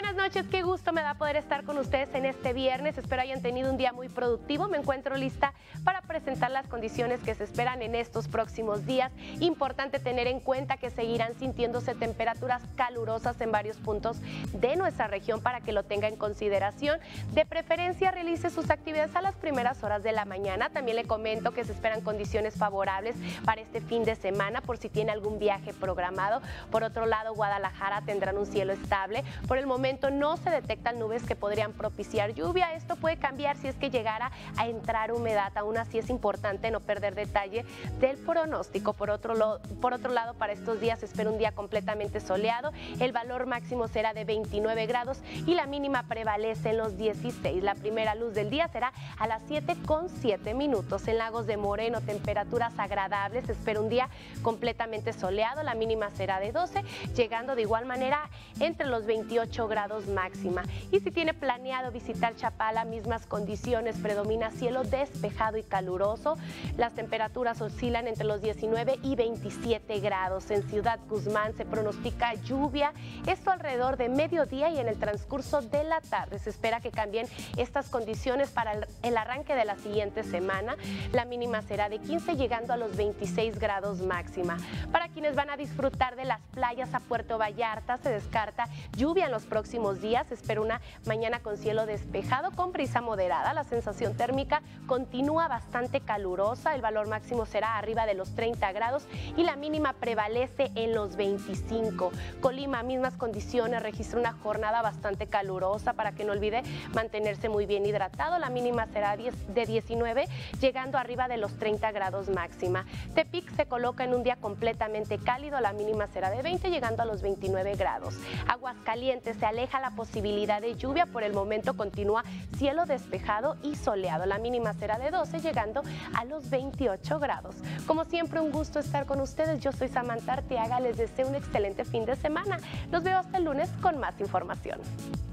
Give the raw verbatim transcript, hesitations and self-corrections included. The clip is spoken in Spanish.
Buenas noches, qué gusto me da poder estar con ustedes en este viernes. Espero hayan tenido un día muy productivo. Me encuentro lista para presentar las condiciones que se esperan en estos próximos días. Importante tener en cuenta que seguirán sintiéndose temperaturas calurosas en varios puntos de nuestra región para que lo tenga en consideración. De preferencia, realice sus actividades a las primeras horas de la mañana. También le comento que se esperan condiciones favorables para este fin de semana por si tiene algún viaje programado. Por otro lado, Guadalajara tendrán un cielo estable. Por el momento no se detectan nubes que podrían propiciar lluvia. Esto puede cambiar si es que llegara a entrar humedad. Aún así es importante no perder detalle del pronóstico. Por otro, lo, por otro lado, para estos días se espera un día completamente soleado. El valor máximo será de veintinueve grados y la mínima prevalece en los dieciséis. La primera luz del día será a las siete con siete minutos. En Lagos de Moreno, temperaturas agradables. Se espera un día completamente soleado. La mínima será de doce, llegando de igual manera entre los veintiocho grados máxima. Y si tiene planeado visitar Chapala, mismas condiciones, predomina cielo despejado y caluroso. Las temperaturas oscilan entre los diecinueve y veintisiete grados. En Ciudad Guzmán se pronostica lluvia, esto alrededor de mediodía y en el transcurso de la tarde. Se espera que cambien estas condiciones para el arranque de la siguiente semana. La mínima será de quince, llegando a los veintiséis grados máxima. Para quienes van a disfrutar de las playas a Puerto Vallarta, se descarta lluvia en los próximos días. Se espera una mañana con cielo despejado con brisa moderada. La sensación térmica continúa bastante calurosa. El valor máximo será arriba de los treinta grados y la mínima prevalece en los veinticinco. Colima, mismas condiciones, registra una jornada bastante calurosa para que no olvide mantenerse muy bien hidratado. La mínima será de diecinueve, llegando arriba de los treinta grados máxima. Tepic se coloca en un día completamente cálido. La mínima será de veinte, llegando a los veintinueve grados. Aguascalientes, se aleja la posibilidad de lluvia. Por el momento continúa cielo despejado y soleado. La mínima será de doce, llegando a los veintiocho grados. Como siempre, un gusto estar con ustedes. Yo soy Samantha Arteaga. Les deseo un excelente fin de semana. Los veo hasta el lunes con más información.